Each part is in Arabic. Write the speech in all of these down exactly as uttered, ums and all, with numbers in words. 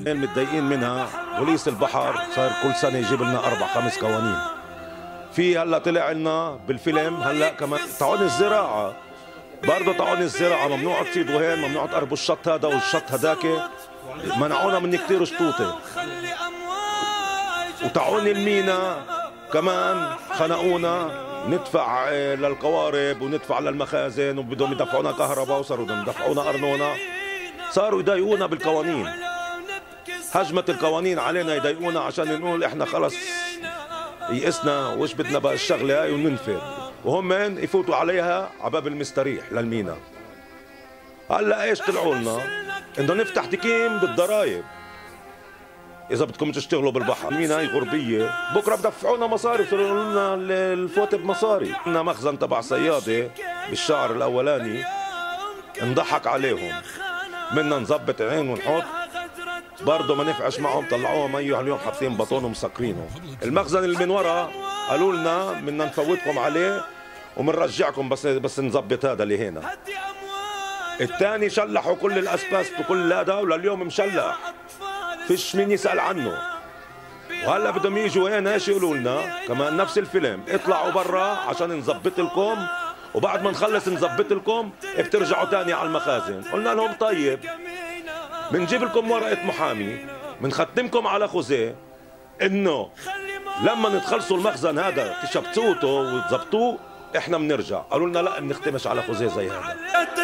متضايقين منها. بوليس البحر صار كل سنه يجيب لنا اربع خمس قوانين. في هلا طلع لنا بالفيلم هلا كمان طاعون الزراعه، برضه طاعون الزراعه ممنوع تصيدوا هين، ممنوع تقربوا الشط هذا والشط هذاك، منعونا من كثير شطوطه. وطاعون المينا كمان خنقونا، ندفع للقوارب وندفع للمخازن وبدهم يدفعونا كهرباء وصاروا بدهم يدفعونا ارنونه، صاروا يضايقونا بالقوانين. هجمت القوانين علينا يضايقونا عشان نقول احنا خلص يئسنا وش بدنا بقى الشغله هاي وننفذ، وهم يفوتوا عليها عباب المستريح للمينا. هلا ايش طلعوا لنا؟ انه نفتح تكيم بالضرايب اذا بدكم تشتغلوا بالبحر. المينا هي غربيه، بكره بدفعونا مصاري، بصيروا يقولوا لنا الفوت بمصاري. عندنا مخزن تبع صياده بالشهر الاولاني انضحك عليهم، بدنا نظبط عين ونحط، برضه ما نفعش معهم، طلعوها ميه اليوم حاطين بطون ومسكرينه. المخزن اللي من ورا قالوا لنا بدنا نفوتكم عليه ومنرجعكم بس بس نظبط هذا اللي هنا. الثاني شلحوا كل الاسبست وكل هذا ولليوم مشلح، فيش مين يسال عنه. وهلا بدهم يجوا هنا ايش يقولوا لنا؟ كمان نفس الفيلم، اطلعوا برا عشان نظبط لكم، وبعد ما نخلص نظبط لكم بترجعوا ثاني على المخازن. قلنا لهم طيب بنجيب لكم ورقه محامي، بنختمكم على خوزيه انه لما تخلصوا المخزن هذا تشبتوه وتظبطوه احنا بنرجع. قالوا لنا لا بنختمش على خوزيه زي هذا.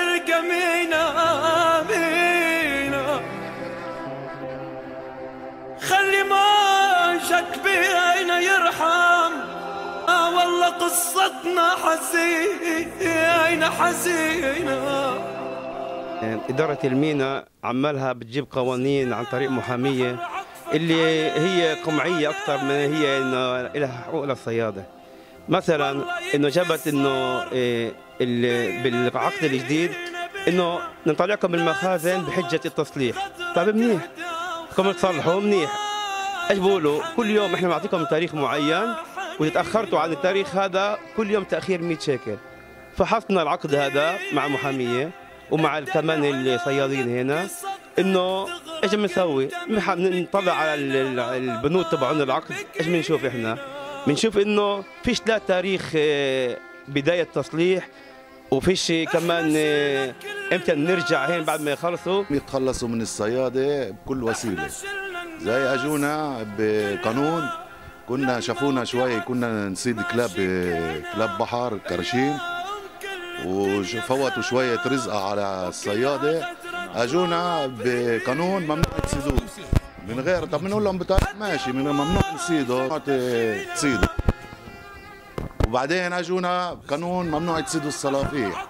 خلي موجك بينا يرحم، آه والله قصتنا حزينة حزينة. إدارة المينا عمالها بتجيب قوانين عن طريق محامية اللي هي قمعية أكثر من هي إنه لها حقوق للصيادة. مثلا إنه جابت إنه بالعقد الجديد إنه نطلعكم المخازن بحجة التصليح. طيب منيح، كم تصلحوا منيح، ايش بقولوا؟ كل يوم احنا بنعطيكم تاريخ معين واذا تاخرتوا عن التاريخ هذا كل يوم تاخير مئة شيكل. فحصنا العقد هذا مع محاميه ومع كمان الصيادين هنا انه ايش بنسوي؟ نطلع على البنود تبعون العقد، ايش بنشوف احنا؟ بنشوف انه فيش لا تاريخ بدايه تصليح وفيش كمان امتى نرجع هين بعد ما يخلصوا. يتخلصوا من الصياده بكل وسيله، زي اجونا بقانون، كنا شافونا شوي كنا نصيد كلاب كلاب بحر كرشين وفوتوا شويه رزقه على الصياده، اجونا بقانون ممنوع تصيدوه من غير. طب بنقول لهم بطريقه ماشي من ممنوع تصيدوا تصيدوا، وبعدين اجونا قانون ممنوع تصيدوا الصلافيح،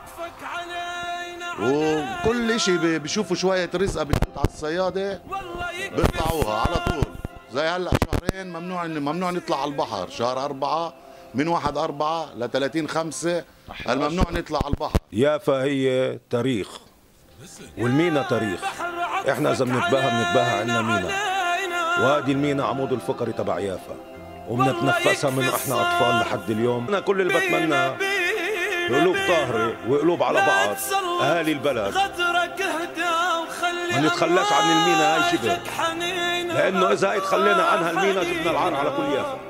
وكل شيء بيشوفوا شويه رزقه بتفوت على الصياده بيقطعوها على طول. زي هلا شهرين ممنوع ممنوع نطلع على البحر، شهر أربعة من واحد أربعة ل ثلاثين خمسة الممنوع نطلع على البحر. يافا هي تاريخ والمينا تاريخ، احنا اذا بنتباهى بنتباهى عندنا مينا، وهذه المينا عمود الفقري تبع يافا وبنتنفسها من احنا اطفال لحد اليوم. انا كل اللي بتمناه قلوب طاهره وقلوب على بعض اهالي البلد، ما نتخلاش عن المينا هاي شبه، لانه اذا تخلينا عنها المينا جبنا العار على كل يافا.